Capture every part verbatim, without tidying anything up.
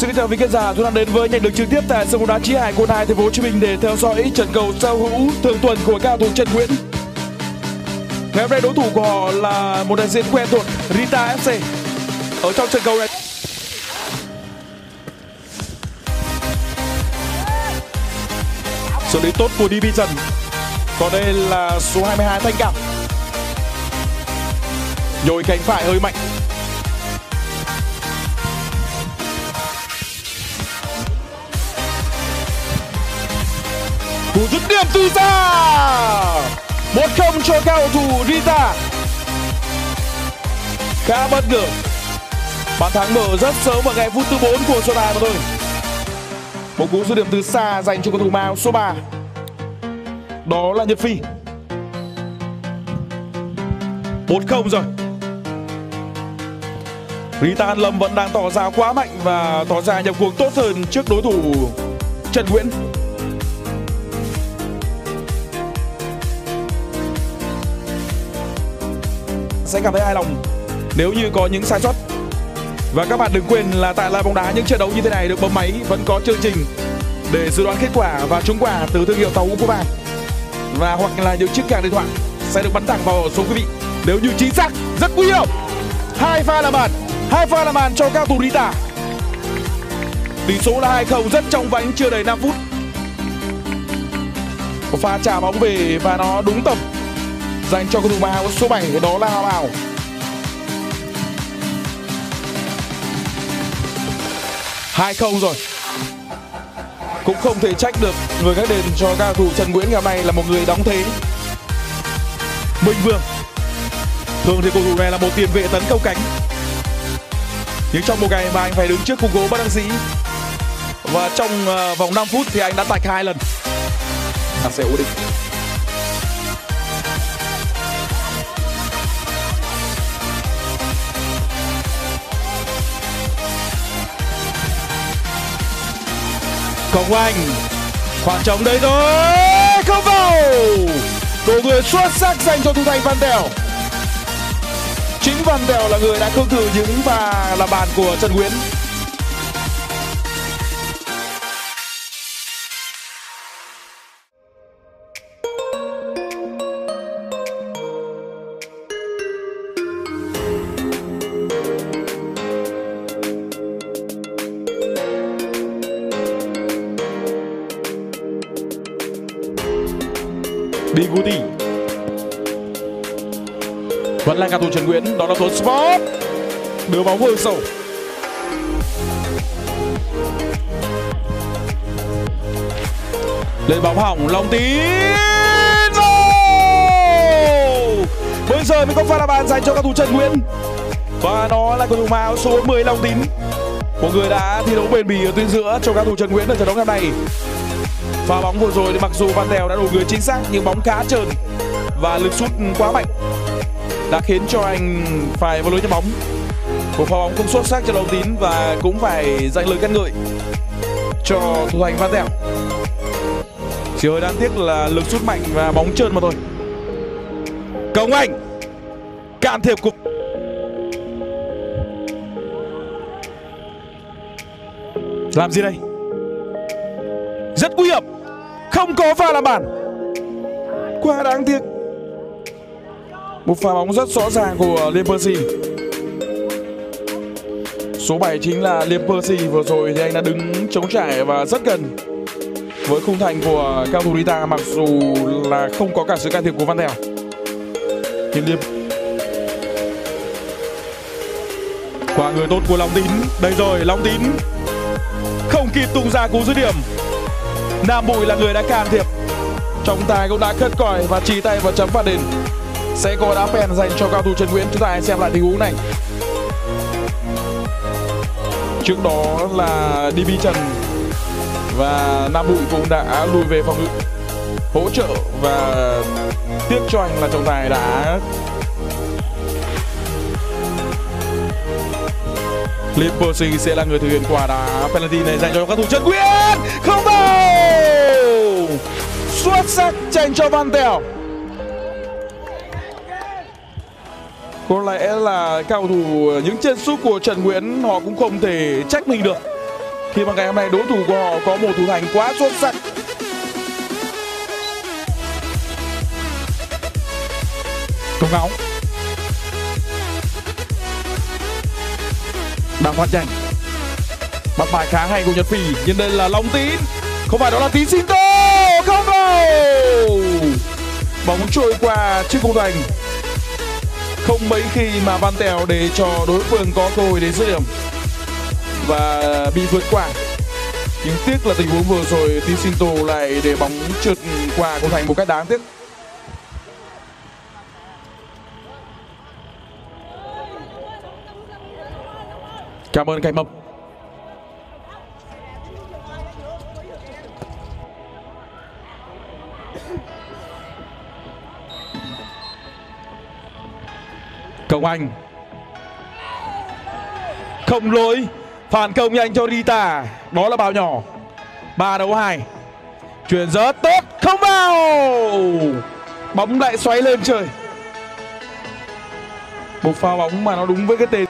Xin chào quý khán giả, chúng ta đến với nhận được trực tiếp tại sân bóng đá Chí Hải, quận hai, thành phố Hồ Chí Minh để theo dõi trận cầu giao hữu thường tuần của cao thủ Trần Nguyễn. Ngày hôm nay đối thủ của họ là một đại diện quen thuộc, Rita ép xê. Ở trong trận cầu này, xử lý tốt của Division. Còn đây là số hai mươi hai Thanh Cảm, nhồi cánh phải hơi mạnh. Cú dứt điểm từ xa, một không cho cao thủ Rita. Khá bất ngờ, bàn thắng mở rất sớm ở ngày phút thứ bốn của số đài mà thôi. Một cú dứt điểm từ xa dành cho cầu thủ màu số ba, đó là Nhật Phi. Một không rồi. Rita Hàn Lâm vẫn đang tỏ ra quá mạnh và tỏ ra nhập cuộc tốt hơn trước đối thủ Trần Nguyễn. Sẽ cảm thấy hài lòng nếu như có những sai sót. Và các bạn đừng quên là tại Live Bóng Đá, những trận đấu như thế này được bấm máy vẫn có chương trình để dự đoán kết quả và trúng quà từ thương hiệu tàu hũ Cúp Vàng, và hoặc là những chiếc card điện thoại sẽ được bắn thẳng vào số quý vị nếu như chính xác. Rất nguy hiểm. Hai pha làm bàn, hai pha làm bàn cho cao thủ Rita. Tỷ số là hai không, rất trong vánh, chưa đầy năm phút. Một pha trả bóng về và nó đúng tầm dành cho cầu thủ màu số bảy, đó là Hà Bảo. hai không rồi. Cũng không thể trách được người khác đền cho cao thủ Trần Nguyễn ngày hôm nay là một người đóng thế. Minh Vương. Thường thì cầu thủ này là một tiền vệ tấn công cánh, nhưng trong một ngày mà anh phải đứng trước khung gỗ bất đắc dĩ, và trong uh, vòng năm phút thì anh đã tạch hai lần. Ta sẽ ổn định. Công Anh, khoảng trống đây rồi, không vào. Đồ người xuất sắc dành cho thủ thành Văn Tèo. Chính Văn Tèo là người đã khước từ những pha làm bàn của Trần Nguyễn. Biguti vẫn là cao thủ Trần Nguyễn, đó là Tuấn Sport, đưa bóng vừa sâu. Lên bóng hỏng, Long Tín. Bây giờ mới có pha làm bàn dành cho cao thủ Trần Nguyễn, và nó là cầu thủ màu số bốn mươi Long Tín, một người đã thi đấu bền bỉ ở tuyến giữa cho cao thủ Trần Nguyễn ở trận đấu ngày hôm nay. Pha bóng vừa rồi thì mặc dù Văn Tèo đã đổ người chính xác, nhưng bóng khá trơn và lực sút quá mạnh đã khiến cho anh phải vào lưới nhắm bóng. Một pha bóng không xuất sắc cho Long Tín, và cũng phải dành lời khen ngợi cho thủ thành Văn Tèo. Chỉ hơi đáng tiếc là lực sút mạnh và bóng trơn mà thôi. Công Anh can thiệp cục. Làm gì đây? Rất nguy hiểm, không có pha làm bàn, quá đáng tiếc. Một pha bóng rất rõ ràng của Liam Percy. Số bảy chính là Liam Percy. Vừa rồi thì anh đã đứng chống trải và rất gần với khung thành của cao thủ Rita, mặc dù là không có cả sự can thiệp của Văn Tèo. Nhưng Liam, qua người tốt của Long Tín. Đây rồi, Long Tín không kịp tung ra cú dứt điểm. Nam Bụi là người đã can thiệp, trọng tài cũng đã cất còi và chỉ tay vào chấm phạt đền. Sẽ có đá phèn dành cho cao thủ Trần Nguyễn. Chúng ta hãy xem lại tình huống này. Trước đó là Division và Nam Bụi cũng đã lùi về phòng ngự hỗ trợ, và tiếc cho anh là trọng tài đã Liam Percy sẽ là người thực hiện quả đá penalty này dành cho các thủ Trần Nguyễn. Không vào, xuất sắc dành cho Văn Tèo. Có lẽ là cao thủ những chân sút của Trần Nguyễn họ cũng không thể trách mình được. khi mà ngày hôm nay đối thủ của họ có một thủ thành quá xuất sắc. Công ngóng đang phát nhanh, bắt bài khá hay của Nhật Phi, nhưng đây là Long Tín, không phải đó là Tín Sinh Tô, không vào. Bóng trôi qua chiếc khung thành, không mấy khi mà Van Tèo để cho đối phương có cơ hội đến dứt điểm và bị vượt qua. Nhưng tiếc là tình huống vừa rồi Tín Sinh Tô lại để bóng trượt qua khung thành một cách đáng tiếc. Cảm ơn Cảnh Mập. Công Anh không lỗi, phản công nhanh cho Rita, đó là bao nhỏ. Ba đấu hai, chuyển rất tốt, không vào, bóng lại xoáy lên trời. Một pha bóng mà nó đúng với cái tên.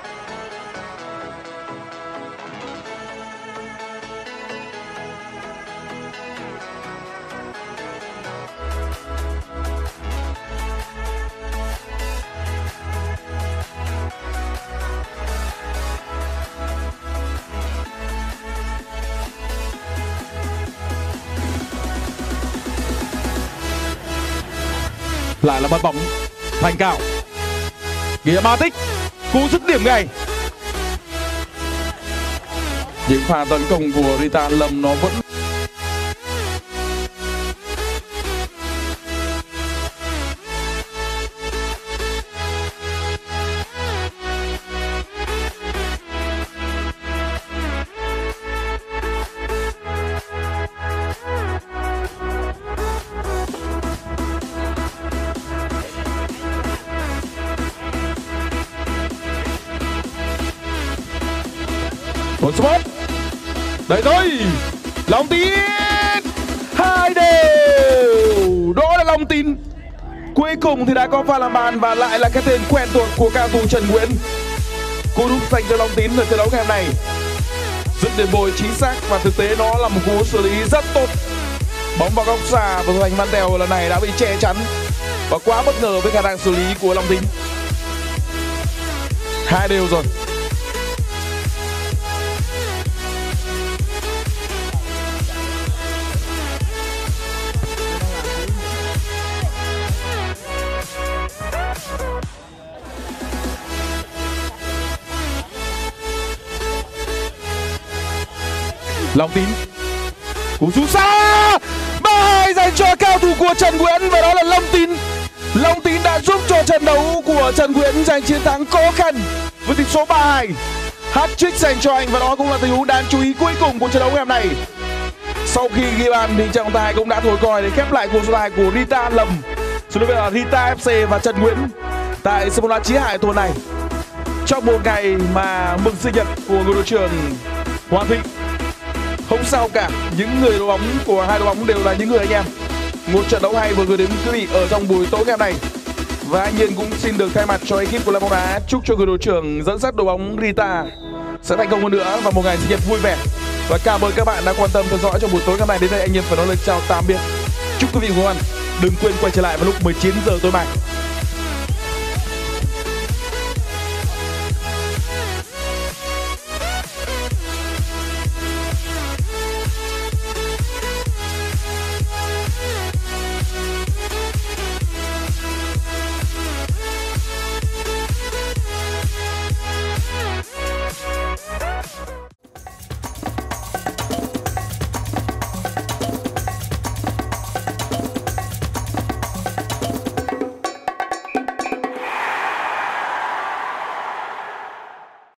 Lại là bắt bóng thành cao, nghĩa Matic cú dứt điểm ngay. Những pha tấn công của Rita Lâm nó vẫn một số một. Đấy thôi, Long Tín hai đều, đó là Long Tín. Cuối cùng thì đã có pha làm bàn và lại là cái tên quen thuộc của cao thủ Trần Nguyễn. Cú đúp dành cho Long Tín ở trận đấu ngày hôm nay, dứt điểm bồi chính xác và thực tế nó là một cú xử lý rất tốt. Bóng vào góc xa và thủ thành Van Tèo lần này đã bị che chắn và quá bất ngờ với khả năng xử lý của Long Tín. Hai đều rồi. Long Tín, cú sút xa, bài dành cho cao thủ của Trần Nguyễn và đó là Long Tín. Long Tín đã giúp cho trận đấu của Trần Nguyễn giành chiến thắng khó khăn với tỷ số ba hai. Hat-trick dành cho anh và đó cũng là tình huống đáng chú ý cuối cùng của trận đấu ngày hôm nay. Sau khi ghi bàn thì trọng tài cũng đã thổi còi để khép lại cuộc so tài của Rita Lâm, xin lỗi là Rita ép xê và Trần Nguyễn tại sân bóng đá Chí Hải tuần này. Trong một ngày mà mừng sinh nhật của người đội trưởng Hoàng Thịnh, không sao cả, những người đội bóng của hai đội bóng đều là những người anh em. Một trận đấu hay vừa gửi đến quý vị ở trong buổi tối ngày hôm nay. Và anh Nhiên cũng xin được thay mặt cho ekip của La Bóng Đá chúc cho người đội trưởng dẫn dắt đội bóng Rita sẽ thành công hơn nữa và một ngày sinh nhật vui vẻ. Và cảm ơn các bạn đã quan tâm theo dõi trong buổi tối ngày hôm nay. Đến đây anh Nhiên phải nói lời chào tạm biệt. Chúc quý vị ngủ ngon. Đừng quên quay trở lại vào lúc mười chín giờ tối mai.